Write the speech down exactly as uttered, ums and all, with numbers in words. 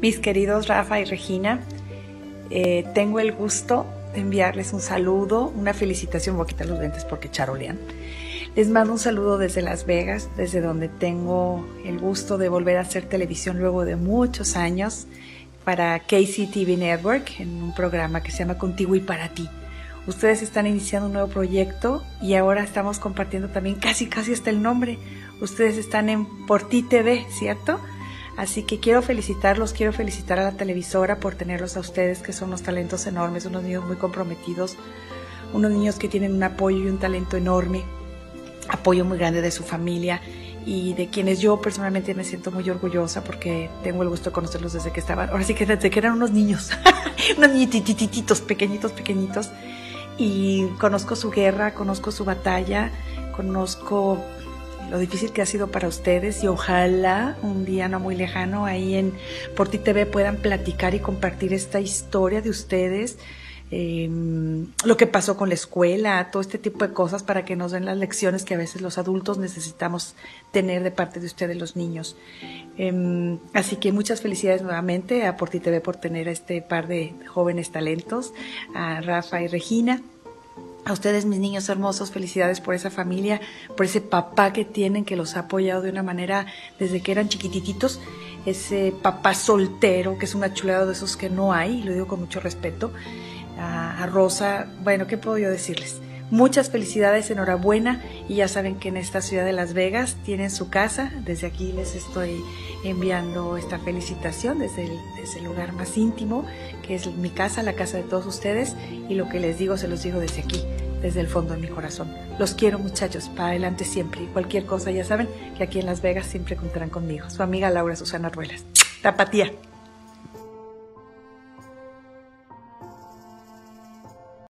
Mis queridos Rafa y Regina, eh, tengo el gusto de enviarles un saludo, una felicitación. Voy a quitar los lentes porque charolean. Les mando un saludo desde Las Vegas, desde donde tengo el gusto de volver a hacer televisión luego de muchos años para K C T V Network, en un programa que se llama Contigo y para ti. Ustedes están iniciando un nuevo proyecto y ahora estamos compartiendo también casi casi hasta el nombre. Ustedes están en Por Ti T V, ¿cierto? Así que quiero felicitarlos, quiero felicitar a la televisora por tenerlos a ustedes, que son unos talentos enormes, unos niños muy comprometidos, unos niños que tienen un apoyo y un talento enorme, apoyo muy grande de su familia y de quienes yo personalmente me siento muy orgullosa porque tengo el gusto de conocerlos desde que estaban, ahora sí que desde que eran unos niños, unos niñitititos, pequeñitos, pequeñitos, y conozco su guerra, conozco su batalla, conozco lo difícil que ha sido para ustedes y ojalá un día no muy lejano ahí en Por Ti T V puedan platicar y compartir esta historia de ustedes, eh, lo que pasó con la escuela, todo este tipo de cosas para que nos den las lecciones que a veces los adultos necesitamos tener de parte de ustedes los niños. Eh, así que muchas felicidades nuevamente a Por Ti T V por tener a este par de jóvenes talentos, a Rafa y Regina. A ustedes, mis niños hermosos, felicidades por esa familia, por ese papá que tienen, que los ha apoyado de una manera desde que eran chiquititos, ese papá soltero, que es una chulada de esos que no hay, y lo digo con mucho respeto. A, a Rosa, bueno, ¿qué puedo yo decirles? Muchas felicidades, enhorabuena, y ya saben que en esta ciudad de Las Vegas tienen su casa. Desde aquí les estoy enviando esta felicitación desde el, desde el lugar más íntimo, que es mi casa, la casa de todos ustedes, y lo que les digo se los digo desde aquí, desde el fondo de mi corazón. Los quiero, muchachos, para adelante siempre, y cualquier cosa ya saben que aquí en Las Vegas siempre contarán conmigo. Su amiga Laura Susana Ruelas. Tapatía.